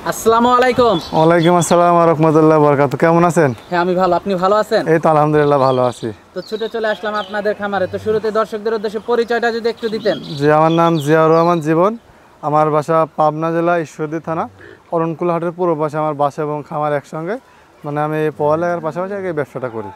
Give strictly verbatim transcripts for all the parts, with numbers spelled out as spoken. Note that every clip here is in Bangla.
আসসালামু আলাইকুম। ওয়ালাইকুম আসসালাম ওয়া রাহমাতুল্লাহি ওয়া বারাকাতুহু। কেমন আছেন? হ্যাঁ আমি ভালো, আপনি ভালো আছেন? এই তো আলহামদুলিল্লাহ ভালো আছি। তো ছুটে চলে আসলাম আপনাদের খামারে। তো শুরুতে দর্শকদের উদ্দেশ্যে পরিচয়টা যদি একটু দিতেন। জি, আমার নাম জিয়াউর রহমান জীবন। আমার বাসা পাবনা জেলা ঈশ্বরদী থানা অরণকুলা হাটের পূর্ব পাশে আমার বাসা এবং খামার একসঙ্গে। মানে আমি পড়ালেখার পাশাপাশি আগে এই ব্যবসাটা করি।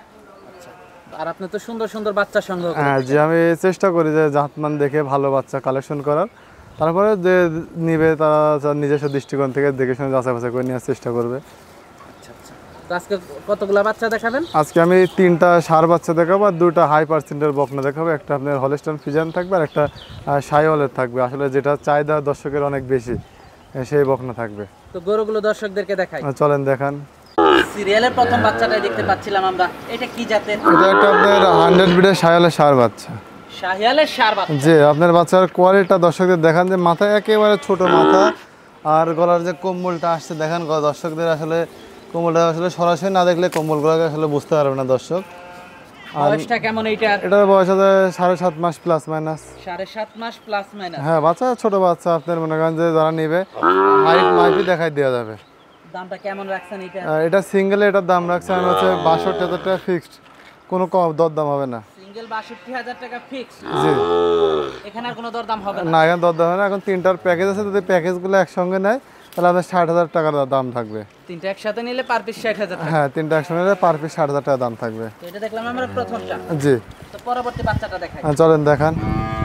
আর আপনি তো সুন্দর সুন্দর বাচ্চা সংগ্রহ করেন। হ্যাঁ জি, আমি চেষ্টা করি যে জাতমান দেখে ভালো বাচ্চা কালেকশন করার, তারপরে যে নিবে তারা তার নিজস্ব দৃষ্টিকোণ থেকে দেখে শুনে যাচাই বাছাই করে নেওয়ার চেষ্টা করবে। আচ্ছা আচ্ছা। তো আজকে কতগুলা বাচ্চা দেখাবেন? আজকে আমি তিনটা ষাঁড় বাচ্চা দেখাবো আর দুটা হাই পার্সেন্টের বকনা দেখাবো। একটা আপনার হলস্টাইন ফ্রিজিয়ান থাকবে আর একটা শাহিওয়ালের থাকবে। আসলে যেটা চাহিদা দর্শকের অনেক বেশি, সেই বকনা থাকবে। তো গরুগুলো দর্শকদেরকে দেখাই। চলেন দেখান। সিরিয়ালের প্রথম বাচ্চাটাই দেখতে পাচ্ছিলাম আমরা। এটা কি জাতের? এটা একটা আপনার হান্ড্রেড ব্রিডের শাহিওয়ালের ষাঁড় বাচ্চা। শাহিয়ালের ষাঁড় বাচ্চা। জি, আপনার বাচ্চার কোয়ালিটিটা দর্শকদের দেখান যে মাথায় একেবারে ছোট মাথা আর গলার যে কম্বলটা আসছে দেখান দর্শকদের। আসলে কম্বলটা আসলে সরাসরি না দেখলে কম্বলগুলোকে আসলে বুঝতে পারবে না দর্শক। বয়সটা কেমন এইটার? এটার বয়স আছে সাড়ে সাত মাস প্লাস মাইনাস। সাড়ে সাত মাস প্লাস মাইনাস। হ্যাঁ, বাচ্চা ছোট বাচ্চা। আপনার মনে করেন যে যারা নিবে হাইট মাইপি দেখাই দেওয়া যাবে। দামটা কেমন রাখছেন এটা? এটা সিঙ্গেলে এটার দাম রাখছে আমি হচ্ছে বাষট্টি হাজার টাকা ফিক্সড, কোনো কম দরদাম হবে না। সিঙ্গেল বাষট্টি হাজার টাকা ফিক্স। জি, এখানে আর কোনো দরদাম হবে না? না এখানে দরদাম হবে না। এখন তিনটার প্যাকেজ আছে, যদি প্যাকেজগুলো একসঙ্গে নেয় তাহলে আপনার ষাট হাজার টাকার দাম থাকবে। তিনটা একসাথে নিলে পার পিস ষাট হাজার টাকা। হ্যাঁ, তিনটা একসঙ্গে নিলে পার পিস ষাট হাজার টাকা দাম থাকবে। তো এটা দেখলাম আমরা প্রথমটা। জি, তো পরবর্তী বাচ্চাটা দেখাই। হ্যাঁ চলেন দেখান।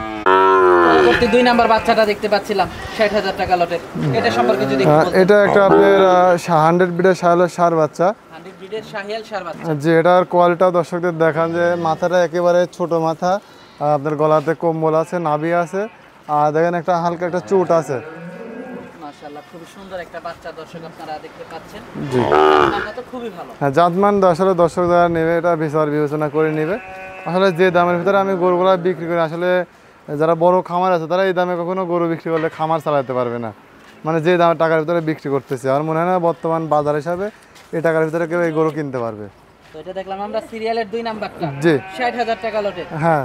পরবর্তী দুই নাম্বার বাচ্চাটা দেখতে পাচ্ছিলাম ষাট হাজার টাকা লটের। এটা সম্পর্কে যদি একটু বলতেন। এটা একটা আপনার হান্ড্রেড ব্রিডের শাহিওয়ালের ষাঁড় বাচ্চা। হান্ড্রেড ব্রিডের শাহিয়াল ষাঁড় বাচ্চা। জি, এটার কোয়ালিটিটাও দর্শকদের দেখান যে মাথাটা একেবারে ছোট মাথা, আর আপনার গলাতে কম্বল আছে, নাভি আছে, আর দেখেন একটা হালকা একটা চোট আছে। মাশাআল্লাহ, খুব সুন্দর একটা বাচ্চা দর্শক আপনারা দেখতে পাচ্ছেন। জি, দামটা তো খুবই ভালো। হ্যাঁ জাতমান আসলে দর্শক যারা নেবে এটা বিচার বিবেচনা করে নেবে। আসলে যে দামের ভিতরে আমি গরুগুলো বিক্রি করি, আসলে যারা বড় খামার আছে তারা এই দামে কখনো গরু বিক্রি করলে খামার চালাতে পারবে না। মানে যে দামের টাকার ভিতরে বিক্রি করতেছে আমার মনে হয় না বর্তমান বাজার হিসাবে এই টাকার ভিতরে কেউ এই গরু কিনতে পারবে। তো এটা দেখলাম আমরা সিরিয়ালের দুই নাম্বারটা। জি, ষাট হাজার টাকা লটে। হ্যাঁ।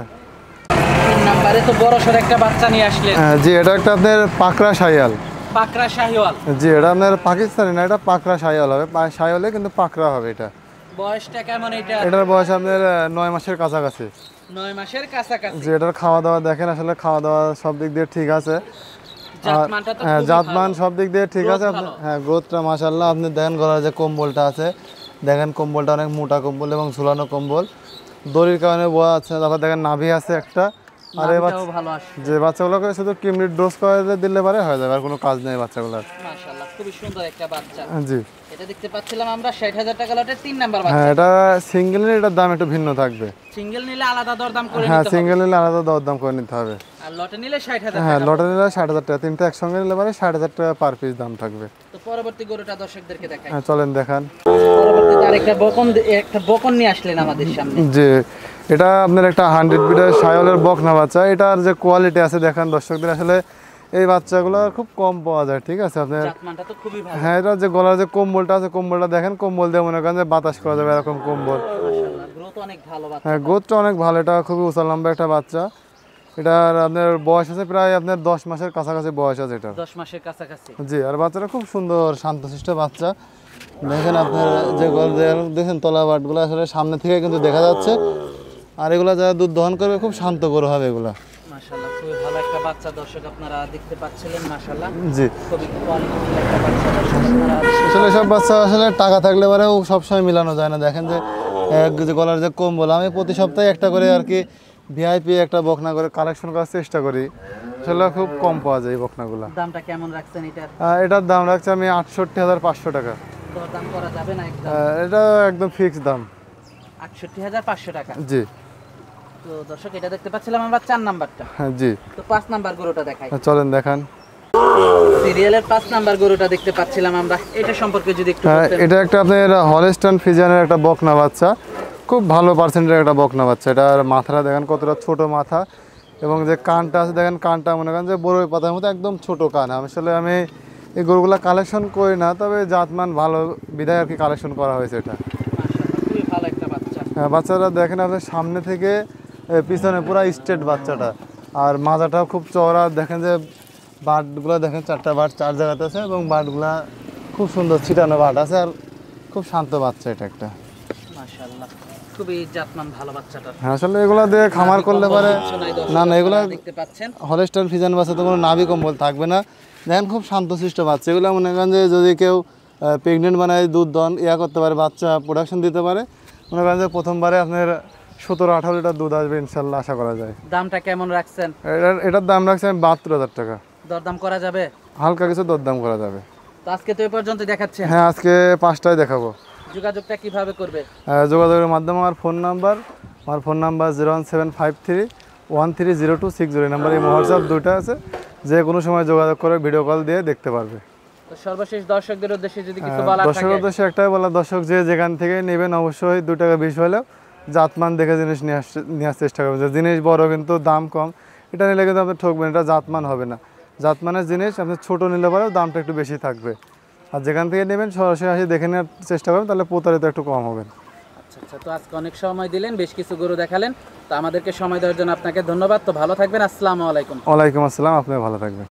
তিন নাম্বারে তো বড় সর একটা বাচ্চা নিয়ে আসলেন। হ্যাঁ জি, এটা একটা আপনার পাকড়া শাহিওয়াল। পাকড়া শাহিওয়াল। জি, এটা আপনার পাকিস্তানি না, এটা পাকড়া শাহিওয়াল হবে। শাহিওয়ালে কিন্তু পাকড়া হবে। এটা বয়সটা কেমন এটা? এটার বয়স আপনার নয় মাসের কাছাকাছি। নয় মাসের কাছাকাছি। যে এটার খাওয়া দাওয়া দেখেন, আসলে খাওয়া দাওয়া সব দিক দিয়ে ঠিক আছে। জাতমানটা তো হ্যাঁ, খুবই জাতমান ভালো। সব দিক দিয়ে ঠিক Growth আছে। আপনি ভালো। হ্যাঁ গ্রোথটা মাশাআল্লাহ। আপনি দেখেন গলার যে কম্বলটা আছে, দেখেন কম্বলটা অনেক মোটা কম্বল এবং ঝুলানো কম্বল, দড়ির কারণে বোয়া আছে। তারপর দেখেন নাভি আছে একটা। আর এই নামটাও ভালো আসে। যে বাচ্চাগুলোকে শুধু কিমনির ডোজ করে দিলে পারে হয়ে যাবে, আর কোনো কাজ নেই বাচ্চাগুলোর। মাশাআল্লাহ, খুবই সুন্দর একটা বাচ্চা। জি, এটা দেখতে পাচ্ছিলাম আমরা ষাট হাজার টাকা লটের তিন নাম্বার বাচ্চা। হ্যাঁ এটা সিঙ্গেল নিলে এটার দাম একটু ভিন্ন থাকবে। সিঙ্গেল নিলে আলাদা দরদাম করে হ্যাঁ, নিতে হবে। সিঙ্গেল নিলে আলাদা দরদাম করে নিতে হবে। আর লটে নিলে ষাট হাজার হ্যাঁ, টাকা। লটে নিলে ষাট হাজার টাকা। তিনটা একসঙ্গে নিলে পারে ষাট হাজার টাকা পার পিস দাম থাকবে। তো পরবর্তী গরুটা দর্শকদেরকে দেখাই। হ্যাঁ চলেন দেখান। পরবর্তীতে আরেকটা বকন একটা বকন নিয়ে আসলেন আমাদের সামনে। যে এটা আপনার একটা হান্ড্রেড বিডের শাহিওয়ালের বকনা বাচ্চা। এটার যে কোয়ালিটি আছে দেখেন দর্শকদের, আসলে এই বাচ্চাগুলো খুব কম পাওয়া যায়। ঠিক আছে আপনার। জাতমানটা তো খুবই ভালো। হ্যাঁ, এটা যে গলার যে কম্বলটা আছে, কম্বলটা দেখেন, কম্বল দিয়ে মনে করেন যে বাতাস করা যাবে এরকম কম্বল। মাশাআল্লাহ, গ্রোথ অনেক ভালো বাচ্চা। হ্যাঁ, গোদটা অনেক ভালো। এটা খুবই উঁচা লম্বা একটা বাচ্চা। এটার আপনার বয়স আছে প্রায় আপনার দশ মাসের কাছাকাছি বয়স আছে এটার। দশ মাসের কাছাকাছি। জি, আর বাচ্চাটা খুব সুন্দর শান্তশিষ্ট বাচ্চা। দেখেন আপনার যে দেখেন তলা বাটগুলো আসলে সামনে থেকে কিন্তু দেখা যাচ্ছে। আর এগুলা যারা দুধ দহন করবে খুব শান্ত গরু হবে এগুলা। মাশাআল্লাহ, খুবই ভালো একটা বাচ্চা দর্শক আপনারা দেখতে পাচ্ছিলেন। মাশাআল্লাহ, জি, খুবই কোয়ালিটিফুল একটা বাচ্চা দর্শক আপনারা। আসলে সব বাচ্চা আসলে টাকা থাকলে পরেও সবসময় মিলানো যায় না। দেখেন যে এক যে গলার যে কম্বল, আমি প্রতি সপ্তাহে একটা করে আর কি ভিআইপি একটা বকনা করে কালেকশন করার চেষ্টা করি। আসলে খুব কম পাওয়া যায় এই বকনাগুলা। দামটা কেমন রাখছেন এটার? আহ, এটার দাম রাখছে আমি আটষট্টি হাজার পাঁচশো টাকা। দরদাম করা যাবে না একদম? আহ, এটা একদম ফিক্সড দাম। আটষট্টি হাজার পাঁচশো টাকা। জি, তো দর্শক এটা দেখতে পাচ্ছিলাম আমরা চার নাম্বারটা। হ্যাঁ জি, তো পাঁচ নাম্বার গরুটা দেখাই। চলেন দেখান। সিরিয়ালের পাঁচ নাম্বার গরুটা দেখতে পাচ্ছিলাম আমরা। এটা সম্পর্কে যদি একটু হ্যাঁ, বলতেন। এটা একটা আপনার হলস্টাইন ফ্রিজিয়ানের একটা বকনা বাচ্চা। খুব ভালো পার্সেন্টের একটা বকনা বাচ্চা। এটার মাথাটা দেখেন কতটা ছোট মাথা, এবং যে কানটা আছে দেখেন, কানটা মনে করেন যে বড়ই পাতার মতো একদম ছোট কান। আসলে আমি এই গরুগুলা কালেকশন করি না, তবে জাতমান ভালো বিধায় আর কি কালেকশন করা হয়েছে এটা। মাশাআল্লাহ, খুবই ভালো একটা বাচ্চা। হ্যাঁ, বাচ্চাটা দেখেন আপনার সামনে থেকে এ, পিছনে পুরো স্ট্রেট বাচ্চাটা। আর মাজাটাও খুব চওড়া। দেখেন যে বাটগুলো দেখেন, চারটা বাট চার জায়গাতে আছে, এবং বাটগুলা খুব সুন্দর ছিটানো বাট আছে আর খুব শান্ত বাচ্চা এটা একটা। মাশাআল্লাহ, খুবই জাতমান ভালো বাচ্চাটা। হ্যাঁ আসলে এগুলো দিয়ে খামার করলে পারে না না এগুলো দেখতে পাচ্ছেন হলস্টাইন ফ্রিজিয়ান বাচ্চা তো কোনো নাভি কম্বল থাকবে না। দেখেন খুব শান্তশিষ্ট বাচ্চা, এগুলো মনে করেন যে যদি কেউ প্রেগনেন্ট বানায় দুধ দন ইয়া করতে পারে, বাচ্চা প্রোডাকশন দিতে পারে, মনে করেন যে প্রথমবারে আপনার সতেরো আঠারো লিটার দুধ আসবে ইনশাল্লাহ আশা করা যায়। দামটা কেমন রাখছেন? এটার এটার দাম রাখছে আমি বাহাত্তর হাজার টাকা। দরদাম করা যাবে? হালকা কিছু দরদাম করা যাবে। তো আজকে তো এই পর্যন্ত দেখাচ্ছেন। হ্যাঁ আজকে পাঁচটায় দেখাবো। যোগাযোগটা কিভাবে করবে? আহ, যোগাযোগের মাধ্যমে আমার ফোন নাম্বার আমার phone number zero one seven five three one three zero two six zero number, এই হোয়াটসঅ্যাপ দুটো আছে, যে কোনো সময় যোগাযোগ করে ভিডিও কল দিয়ে দেখতে পারবে। তো সর্বশেষ দর্শকদের উদ্দেশ্যে যদি কিছু বলার দর্শকের থাকে? উদ্দেশ্যে একটাই বলা, দর্শক যে যেখান থেকে নেবেন অবশ্যই দু টাকা বেশি হলেও জাতমান দেখে জিনিস নিয়ে আসতে নেওয়ার চেষ্টা করবেন। যে জিনিস বড় কিন্তু দাম কম, এটা নিলে কিন্তু আপনি ঠকবেন, এটা জাতমান হবে না। জাতমানের জিনিস আপনি ছোটো নিলে পরেও দামটা একটু বেশি থাকবে, আর যেখান থেকে নেবেন সরাসরি আসে দেখে নেওয়ার চেষ্টা করবেন, তাহলে প্রতারিত একটু কম হবেন। আচ্ছা আচ্ছা, তো আজকে অনেক সময় দিলেন, বেশ কিছু গরু দেখালেন, তো আমাদেরকে সময় দেওয়ার জন্য আপনাকে ধন্যবাদ। তো ভালো থাকবেন, আসসালামু আলাইকুম। ওয়ালাইকুম আসসালাম, আপনি ভালো থাকবেন।